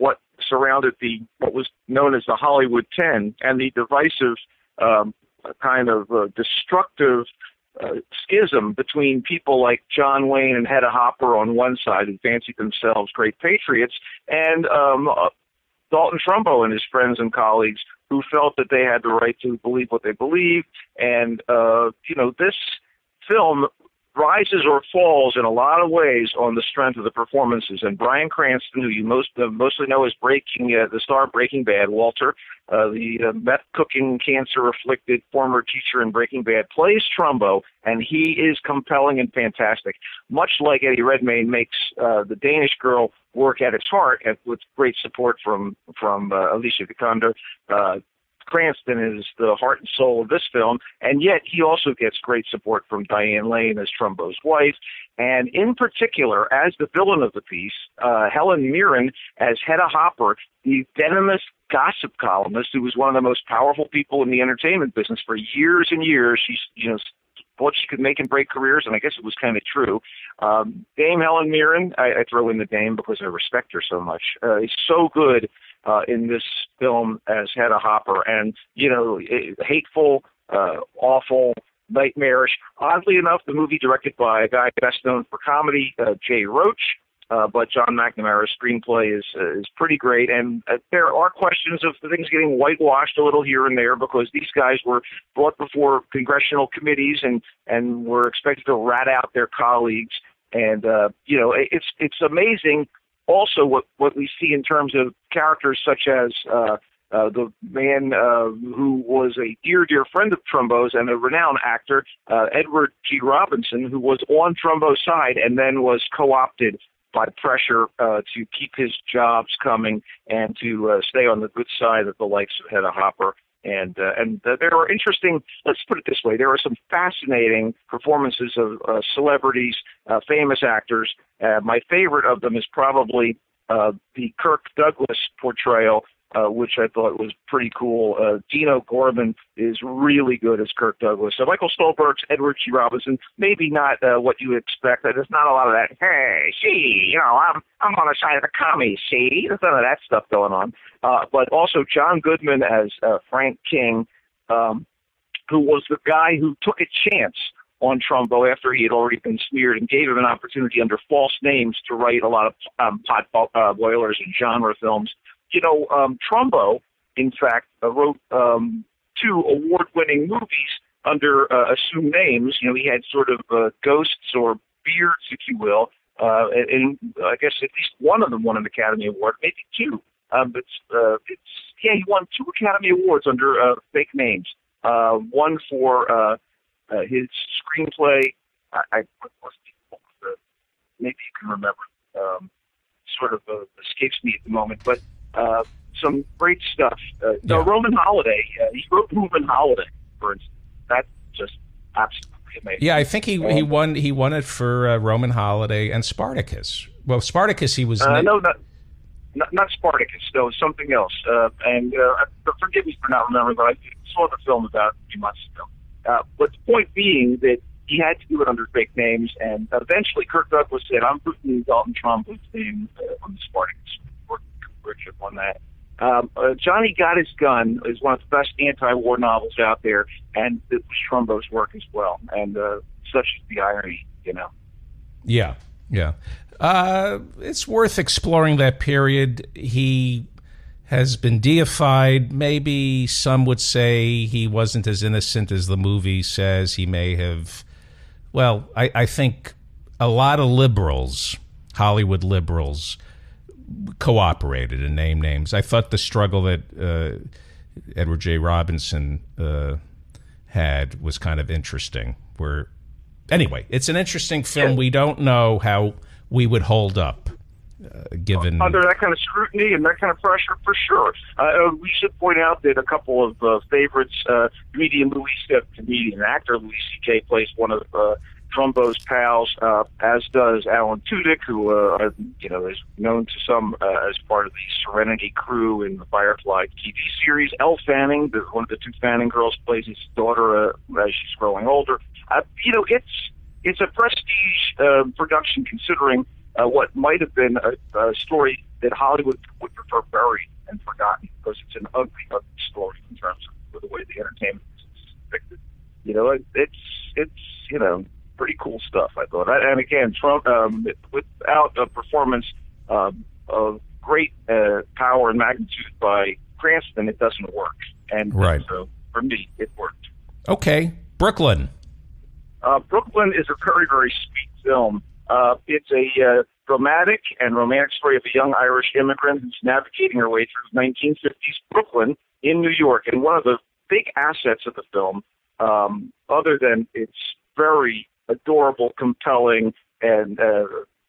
surrounded the what was known as the Hollywood Ten and the divisive um, kind of uh, destructive uh, schism between people like John Wayne and Hedda Hopper on one side, who fancied themselves great patriots, and um, uh, Dalton Trumbo and his friends and colleagues who felt that they had the right to believe what they believed. And, uh, you know, this film rises or falls in a lot of ways on the strength of the performances. And Bryan Cranston, who you most uh, mostly know as Breaking, uh, the star of Breaking Bad, Walter, uh, the uh, meth-cooking, cancer-afflicted former teacher in Breaking Bad, plays Trumbo, and he is compelling and fantastic. Much like Eddie Redmayne makes uh, the Danish Girl work at its heart, and with great support from from uh, Alicia Vikander. Uh, Cranston is the heart and soul of this film, and yet he also gets great support from Diane Lane as Trumbo's wife, and in particular, as the villain of the piece, uh, Helen Mirren as Hedda Hopper, the venomous gossip columnist who was one of the most powerful people in the entertainment business for years and years. She's, you know, what she could make and break careers, and I guess it was kind of true. Um, Dame Helen Mirren, I, I throw in the Dame because I respect her so much, uh, is so good uh, in this film as Hedda Hopper, and, you know, it, hateful, uh, awful, nightmarish. Oddly enough, the movie directed by a guy best known for comedy, uh, Jay Roach, Uh, but John McNamara's screenplay is uh, is pretty great, and uh, there are questions of things getting whitewashed a little here and there because these guys were brought before congressional committees and, and were expected to rat out their colleagues. And uh, you know, it's it's amazing also what, what we see in terms of characters such as uh, uh, the man uh, who was a dear dear friend of Trumbo's and a renowned actor, uh, Edward G. Robinson, who was on Trumbo's side and then was co-opted by pressure uh, to keep his jobs coming and to uh, stay on the good side of the likes of Hedda Hopper. And uh, and uh, there are interesting, let's put it this way, there are some fascinating performances of uh, celebrities, uh, famous actors. Uh, my favorite of them is probably uh, the Kirk Douglas portrayal, Uh, which I thought was pretty cool. Uh, Dino Gorman is really good as Kirk Douglas. So Michael Stolberg's Edward G. Robinson, maybe not uh, what you expect. There's not a lot of that, hey, see, you know, I'm I'm on the side of the commies, see? There's none of that stuff going on. Uh, but also John Goodman as uh, Frank King, um, who was the guy who took a chance on Trumbo after he had already been smeared and gave him an opportunity under false names to write a lot of um, pot uh, boilers and genre films. You know, um, Trumbo, in fact, uh, wrote um, two award-winning movies under uh, assumed names. You know, he had sort of uh, ghosts or beards, if you will, uh, and, and I guess at least one of them won an Academy Award, maybe two. Um, but uh, it's yeah, he won two Academy Awards under uh, fake names. Uh, one for uh, uh, his screenplay. I, I what was the, maybe you can remember. Um, sort of uh, escapes me at the moment, but. Uh, some great stuff. Uh, yeah. uh, Roman Holiday. Uh, he wrote Roman Holiday, for instance. That's just absolutely amazing. Yeah, I think he um, he won he won it for uh, Roman Holiday and Spartacus. Well, Spartacus he was. Uh, na- no, not, not not Spartacus. No, something else. Uh, and uh, forgive me for not remembering, but I saw the film about a few months ago. Uh, but the point being that he had to do it under fake names, and eventually Kirk Douglas said, "I'm putting Dalton Trumbo's name uh, on the Spartacus." Richard on that. Um, uh, Johnny Got His Gun is one of the best anti-war novels out there, and it was Trumbo's work as well. And uh, such is the irony, you know. Yeah, yeah. Uh, it's worth exploring that period. He has been deified. Maybe some would say he wasn't as innocent as the movie says. He may have. Well, I, I think a lot of liberals, Hollywood liberals, cooperated and named names. I thought the struggle that uh, Edward J. Robinson uh, had was kind of interesting. Where, anyway, it's an interesting film. We don't know how we would hold up, uh, given under that kind of scrutiny and that kind of pressure, for sure. Uh, we should point out that a couple of uh, favorites, uh, comedian Louis, uh, comedian actor Louis C K plays one of uh, Trumbo's pals, uh, as does Alan Tudyk, who uh, you know is known to some uh, as part of the Serenity crew in the Firefly T V series. Elle Fanning, the, one of the two Fanning girls, plays his daughter uh, as she's growing older. Uh, you know, it's it's a prestige uh, production considering uh, what might have been a, a story that Hollywood would prefer buried and forgotten because it's an ugly, ugly story in terms of the way the entertainment is depicted. You know, it, it's it's you know pretty cool stuff, I thought. And again, Trump, um, without a performance uh, of great uh, power and magnitude by Cranston, it doesn't work. And right. so for me, it worked. Okay, Brooklyn. Uh, Brooklyn is a very, very sweet film. Uh, it's a uh, dramatic and romantic story of a young Irish immigrant who's navigating her way through nineteen fifties Brooklyn in New York. And one of the big assets of the film, um, other than its very adorable, compelling, and uh,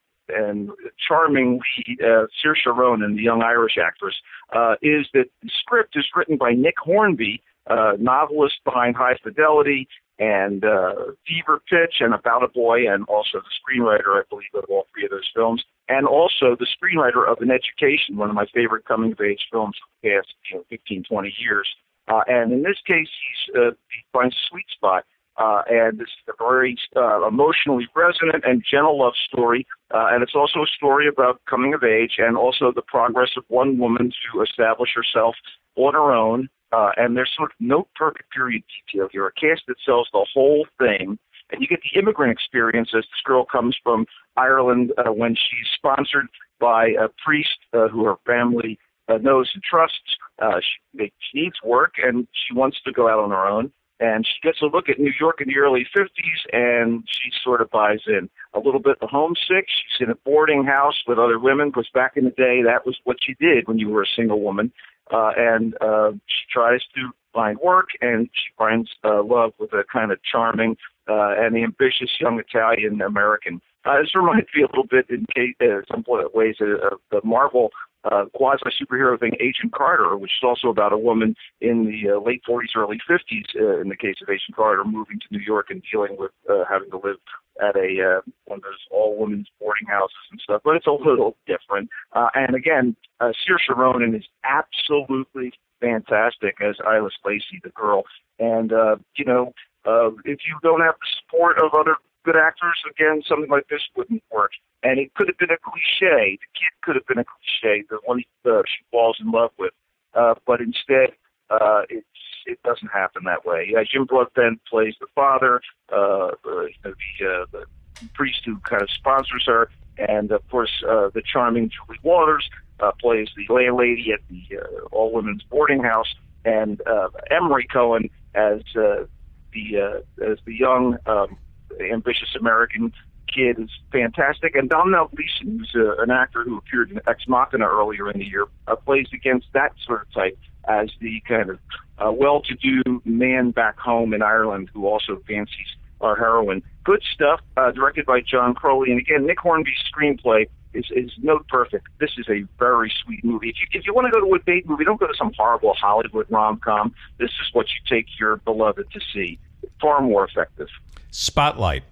and charming lead, uh, Saoirse Ronan, the young Irish actress, uh, is that the script is written by Nick Hornby, uh, novelist behind High Fidelity and uh, Fever Pitch and About a Boy, and also the screenwriter, I believe, of all three of those films, and also the screenwriter of An Education, one of my favorite coming-of-age films of the past you know, fifteen, twenty years. Uh, and in this case, he's, uh, he finds a sweet spot. Uh, and this is a very uh, emotionally resonant and gentle love story. Uh, and it's also a story about coming of age and also the progress of one woman to establish herself on her own. Uh, and there's sort of no perfect period detail here. A cast that sells the whole thing. And you get the immigrant experience as this girl comes from Ireland uh, when she's sponsored by a priest uh, who her family uh, knows and trusts. Uh, she, she needs work, and she wants to go out on her own. And she gets a look at New York in the early fifties, and she sort of buys in. A little bit homesick. She's in a boarding house with other women, because back in the day, that was what you did when you were a single woman. Uh, and uh, she tries to find work, and she finds uh, love with a kind of charming uh, and ambitious young Italian American. Uh, this reminds me a little bit, in case, uh, some ways, uh, of the Marvel Uh, quasi-superhero thing, Agent Carter, which is also about a woman in the uh, late forties, early fifties, uh, in the case of Agent Carter, moving to New York and dealing with uh, having to live at a uh, one of those all-women's boarding houses and stuff. But it's a little different. Uh, and again, uh, Saoirse Ronan is absolutely fantastic as Iris Lacey, the girl. And, uh, you know, uh, if you don't have the support of other good actors, again, something like this wouldn't work. And it could have been a cliche. The kid could have been a cliche, the one uh, she falls in love with. Uh, but instead, uh, it's, it doesn't happen that way. Uh, Jim Broadbent plays the father, uh, the, the, uh, the priest who kind of sponsors her. And, of course, uh, the charming Julie Waters uh, plays the landlady at the uh, all-women's boarding house. And uh, Emery Cohen as uh, the uh, as the young, um, ambitious American kid is fantastic. And Domhnall Gleeson, who's uh, an actor who appeared in Ex Machina earlier in the year, uh, plays against that sort of type as the kind of uh, well-to-do man back home in Ireland who also fancies our heroine. Good stuff, uh, directed by John Crowley. And again, Nick Hornby's screenplay is, is note perfect. This is a very sweet movie. If you, if you want to go to a date movie, don't go to some horrible Hollywood rom-com. This is what you take your beloved to see. Far more effective. Spotlight.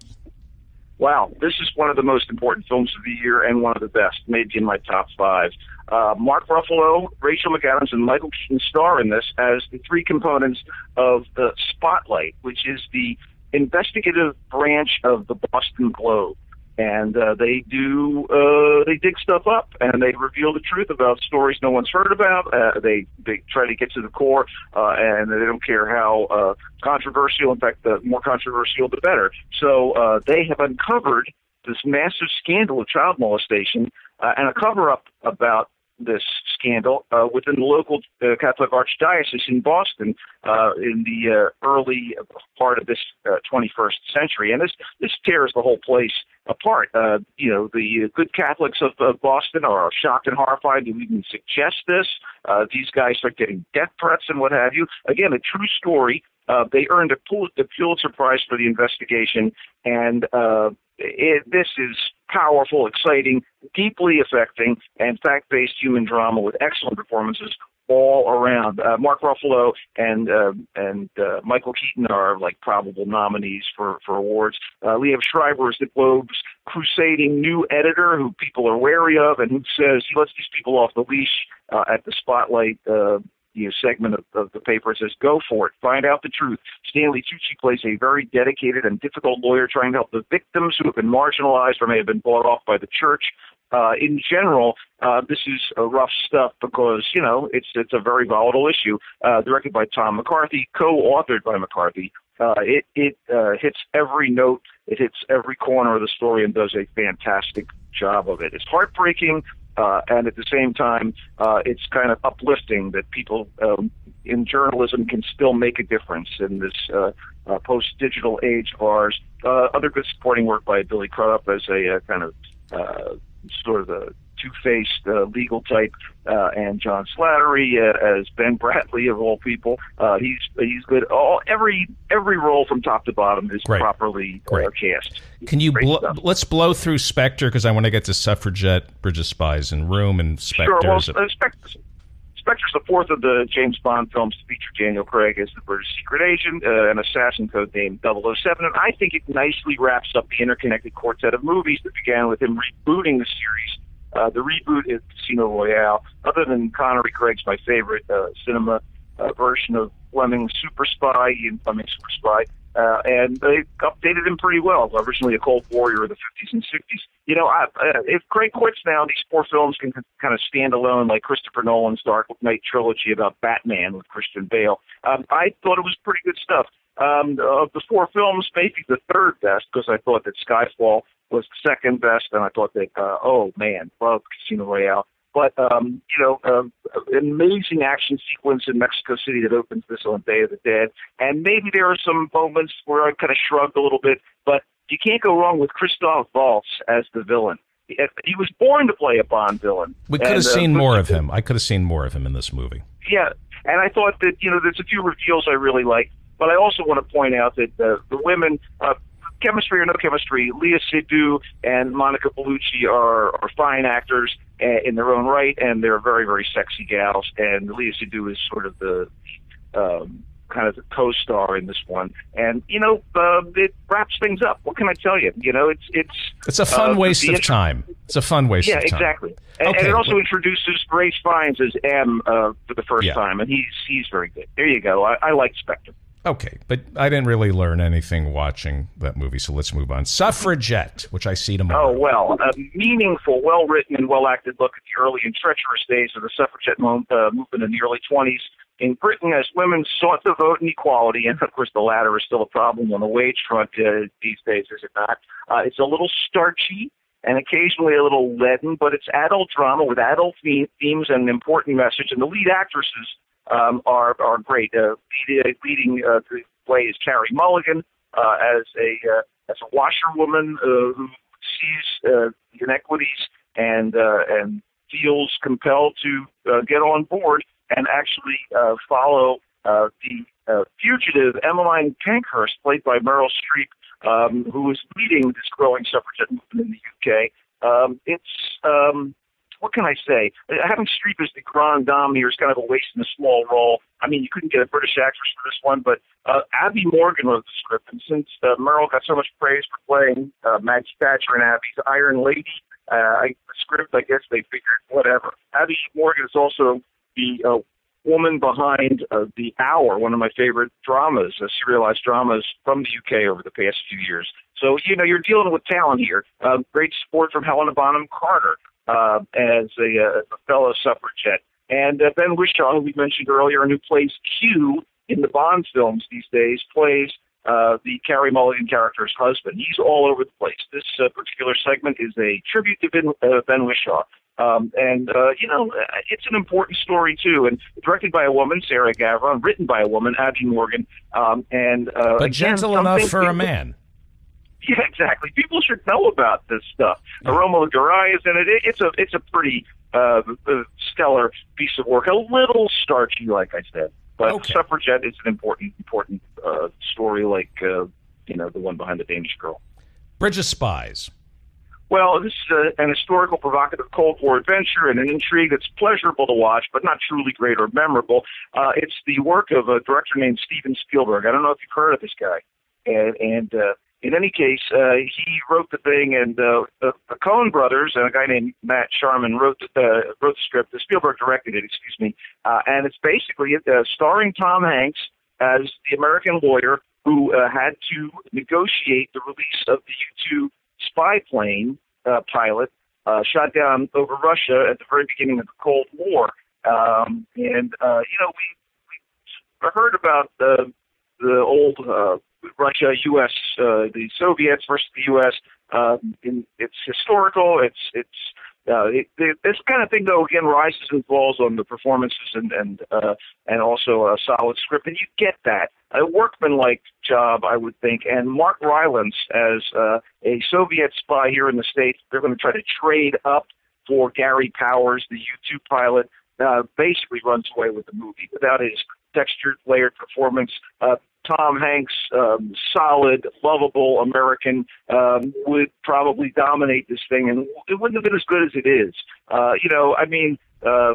Wow, this is one of the most important films of the year and one of the best, maybe in my top five. Uh, Mark Ruffalo, Rachel McAdams, and Michael Keaton star in this as the three components of the Spotlight, which is the investigative branch of the Boston Globe. And uh, they do, uh, they dig stuff up, and they reveal the truth about stories no one's heard about. Uh, they they try to get to the core, uh, and they don't care how uh, controversial. In fact, the more controversial, the better. So uh, they have uncovered this massive scandal of child molestation uh, and a cover-up about this scandal uh, within the local uh, Catholic Archdiocese in Boston uh, in the uh, early part of this uh, twenty-first century. And this, this tears the whole place apart. Uh, you know, the good Catholics of, of Boston are shocked and horrified to even suggest this. Uh, these guys start getting death threats and what have you. Again, a true story. Uh, they earned a Pul- the Pulitzer Prize for the investigation, and uh, it, this is powerful, exciting, deeply affecting, and fact-based human drama with excellent performances all around. Uh, Mark Ruffalo and uh, and uh, Michael Keaton are like probable nominees for, for awards. Uh, Liev Schreiber is the Globe's crusading new editor who people are wary of and who says he lets these people off the leash uh, at the Spotlight uh, you know, segment of, of the paper. It says, go for it. Find out the truth. Stanley Tucci plays a very dedicated and difficult lawyer trying to help the victims who have been marginalized or may have been bought off by the church. Uh, in general, uh, this is uh, rough stuff because, you know, it's it's a very volatile issue. Uh, directed by Tom McCarthy, co-authored by McCarthy. Uh, it it uh, hits every note, it hits every corner of the story, and does a fantastic job of it. It's heartbreaking, uh, and at the same time, uh, it's kind of uplifting that people um, in journalism can still make a difference in this uh, uh, post-digital age of ours. Uh, other good supporting work by Billy Crudup as a uh, kind of uh, sort of a two-faced uh, legal type, uh, and John Slattery uh, as Ben Bradley of all people. Uh, he's he's good. All every every role from top to bottom is Great. properly uh, cast. Can you Great blo- stuff. let's blow through Spectre because I want to get to Suffragette, Bridge of Spies, and Room and Spectre. Sure. Well, uh, Spectre. Spectre's the fourth of the James Bond films to feature Daniel Craig as the British secret agent, uh, an assassin code named double oh seven, and I think it nicely wraps up the interconnected quartet of movies that began with him rebooting the series. Uh, the reboot is Casino Royale. Other than Connery, Craig's my favorite uh, cinema uh, version of Fleming's Super Spy, Ian Fleming's Super Spy, uh, and they updated him pretty well. Originally a Cold Warrior of the fifties and sixties. You know, I, uh, if Craig quits now, these four films can kind of stand alone, like Christopher Nolan's Dark Knight trilogy about Batman with Christian Bale. Um, I thought it was pretty good stuff. Um, of the four films, maybe the third best, because I thought that Skyfall was the second best, and I thought that, uh, oh man, love Casino Royale. But, um, you know, um, an amazing action sequence in Mexico City that opens this on Day of the Dead. And maybe there are some moments where I kind of shrugged a little bit, but you can't go wrong with Christoph Waltz as the villain. He was born to play a Bond villain. We could have and, seen uh, more of him. I could have seen more of him in this movie. Yeah, and I thought that, you know, there's a few reveals I really like, but I also want to point out that uh, the women, uh, chemistry or no chemistry, Léa Seydoux and Monica Bellucci are, are fine actors in their own right, and they're very, very sexy gals, and Léa Seydoux is sort of the um, kind of the co-star in this one. And, you know, uh, it wraps things up. What can I tell you? You know, it's... It's, it's a fun uh, waste of intro- time. It's a fun waste yeah, of time. exactly. And, okay, and it also but, introduces Grace Fiennes as M uh, for the first yeah. time, and he's he's very good. There you go. I, I like Spectre. Okay, but I didn't really learn anything watching that movie, so let's move on. Suffragette, which I see tomorrow. Oh, well, a meaningful, well-written, and well-acted look at the early and treacherous days of the suffragette mo- uh, movement in the early twenties in Britain as women sought to vote and equality, and of course the latter is still a problem on the wage front uh, these days, is it not? Uh, it's a little starchy and occasionally a little leaden, but it's adult drama with adult theme- themes and an important message, and the lead actresses Um, are are great. Uh, lead, leading uh, the play is Carey Mulligan uh, as a uh, as a washerwoman uh, who sees uh, the inequities and uh, and feels compelled to uh, get on board and actually uh, follow uh, the uh, fugitive Emmeline Pankhurst, played by Meryl Streep, um, who is leading this growing suffragette movement in the U K. Um, it's um, What can I say? Having Streep as the Grand Dame here is kind of a waste in a small role. I mean, you couldn't get a British actress for this one, but uh, Abby Morgan wrote the script, and since uh, Merle got so much praise for playing uh, Maggie Thatcher in Abby's Iron Lady, uh, I, the script, I guess they figured, whatever. Abby Morgan is also the uh, woman behind uh, The Hour, one of my favorite dramas, uh, serialized dramas from the U K over the past few years. So, you know, you're dealing with talent here. Uh, great support from Helena Bonham Carter. Uh, as a, uh, a fellow suffragette. And uh, Ben Whishaw, who we mentioned earlier, and who plays Q in the Bond films these days, plays uh, the Carey Mulligan character's husband. He's all over the place. This uh, particular segment is a tribute to Ben, uh, Ben Whishaw. Um, and, uh, you know, it's an important story, too. And directed by a woman, Sarah Gavron, written by a woman, Abby Morgan. Um, and uh, But again, gentle enough for people, a man. Yeah, exactly. People should know about this stuff. Yeah. Aroma Garay is in it. It's a it's a pretty uh, stellar piece of work. A little starchy, like I said, but okay. Suffragette is an important important uh, story, like uh, you know, the one behind the Danish Girl. Bridge of Spies. Well, this is a, an historical, provocative Cold War adventure and an intrigue that's pleasurable to watch, but not truly great or memorable. Uh, it's the work of a director named Steven Spielberg. I don't know if you've heard of this guy, and and. Uh, In any case, uh, he wrote the thing, and uh, the, the Coen brothers and a guy named Matt Sharman wrote the, uh, wrote the script. The Spielberg directed it, excuse me. Uh, and it's basically uh, starring Tom Hanks as the American lawyer who uh, had to negotiate the release of the U two spy plane uh, pilot uh, shot down over Russia at the very beginning of the Cold War. Um, and, uh, you know, we, we heard about the, the old uh, Russia, U S, uh, the Soviets versus the U S. Uh, in, it's historical. It's it's uh, it, it, this kind of thing, though, again, rises and falls on the performances and and uh, and also a solid script, and you get that a workmanlike job, I would think. And Mark Rylance as uh, a Soviet spy here in the States, they're going to try to trade up for Gary Powers, the U two pilot. Uh, basically runs away with the movie without his textured, layered performance. Uh, Tom Hanks, um, solid, lovable American, um, would probably dominate this thing, and it wouldn't have been as good as it is. Uh, you know, I mean, uh,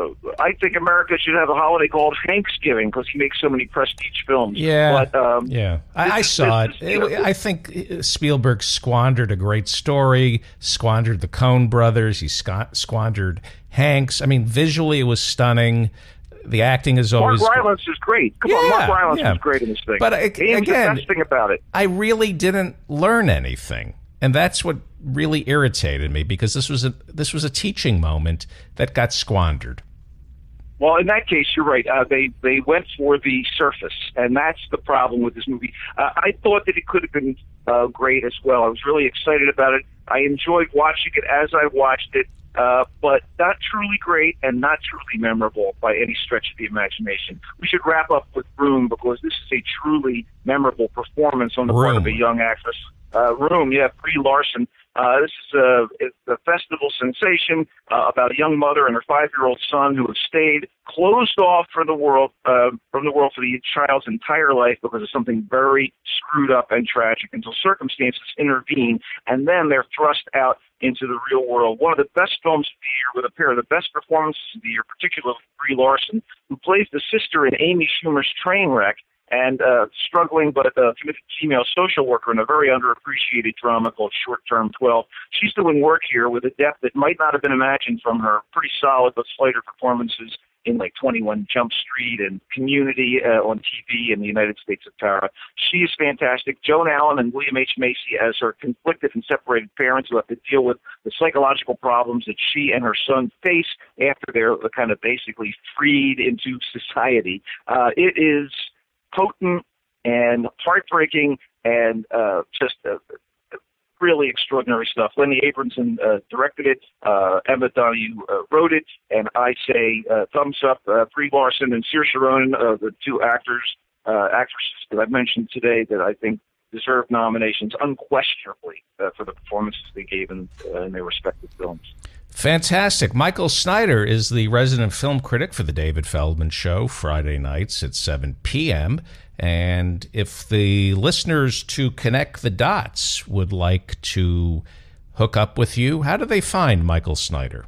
I think America should have a holiday called Hanksgiving because he makes so many prestige films. Yeah, but, um, yeah, I, I saw this, it. This, you know, I think Spielberg squandered a great story, squandered the Coen brothers, he squandered Hanks. I mean, visually it was stunning. The acting is always... Mark Rylance is great. Come yeah, on, Mark Rylance yeah. is great in this thing. But uh, He's again, the best thing about it. I really didn't learn anything. And that's what really irritated me, because this was a this was a teaching moment that got squandered. Well, in that case, you're right. Uh, they they went for the surface, and that's the problem with this movie. Uh, I thought that it could have been uh, great as well. I was really excited about it. I enjoyed watching it as I watched it, uh, but not truly great and not truly memorable by any stretch of the imagination. We should wrap up with Room, because this is a truly memorable performance on the Room. part of a young actress. Uh, Room, yeah, Brie Larson. Uh, this is a, it's a festival sensation uh, about a young mother and her five-year-old son who have stayed closed off for the world, uh, from the world for the child's entire life because of something very screwed up and tragic until circumstances intervene, and then they're thrust out into the real world. One of the best films of the year, with a pair of the best performances of the year, particularly Brie Larson, who plays the sister in Amy Schumer's Trainwreck, and uh, struggling but uh, committed female social worker in a very underappreciated drama called Short Term twelve. She's doing work here with a depth that might not have been imagined from her pretty solid but slighter performances in like twenty-one Jump Street and Community uh, on T V in the United States of Tara. She is fantastic. Joan Allen and William H. Macy as her conflicted and separated parents who have to deal with the psychological problems that she and her son face after they're kind of basically freed into society. Uh, it is potent and heartbreaking and uh, just uh, really extraordinary stuff. Lenny Abramson uh, directed it. Uh, Emma Donoghue uh, wrote it. And I say uh, thumbs up. Uh, Brie Larson and Saoirse Ronan, uh, the two actors, uh, actresses that I've mentioned today that I think deserve nominations unquestionably uh, for the performances they gave in, uh, in their respective films. Fantastic. Michael Snyder is the resident film critic for the David Feldman Show, Friday nights at seven p.m. And if the listeners to Connect the Dots would like to hook up with you, how do they find Michael Snyder?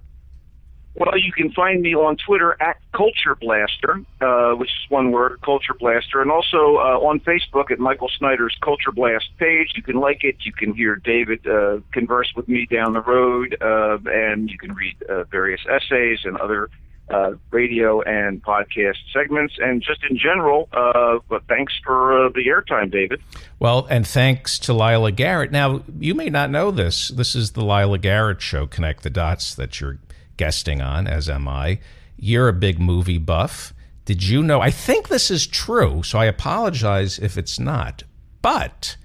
Well, you can find me on Twitter at Culture Blaster, uh, which is one word, Culture Blaster, and also uh, on Facebook at Michael Snyder's Culture Blast page. You can like it. You can hear David uh, converse with me down the road, uh, and you can read uh, various essays and other uh, radio and podcast segments. And just in general, uh, but thanks for uh, the airtime, David. Well, and thanks to Lila Garrett. Now, you may not know this. This is the Lila Garrett Show, Connect the Dots, that you're guesting on, as am I. You're a big movie buff. Did you know? I think this is true, so I apologize if it's not. But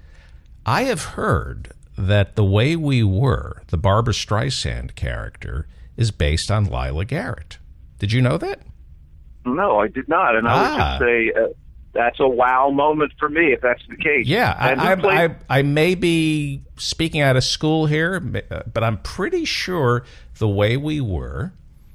I have heard that The Way We Were, the Barbra Streisand character, is based on Lila Garrett. Did you know that? No, I did not. And I ah. would just say uh, that's a wow moment for me, if that's the case. Yeah, I, played- I, I, I may be speaking out of school here, but I'm pretty sure The Way We Were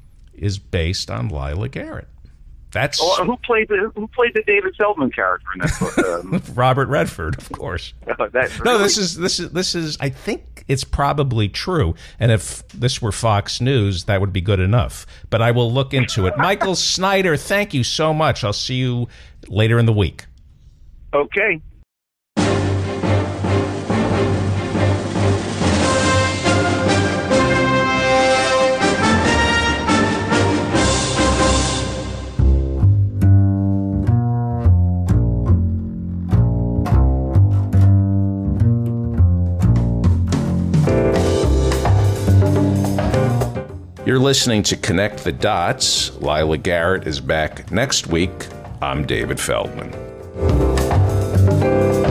is based on Lila Garrett. That's oh, who played the who played the David Feldman character in that book? Um, Robert Redford, of course. Oh, that's no, really- this is this is this is. I think it's probably true. And if this were Fox News, that would be good enough. But I will look into it. Michael Snyder, thank you so much. I'll see you later in the week. Okay. You're listening to Connect the Dots. Lila Garrett is back next week. I'm David Feldman.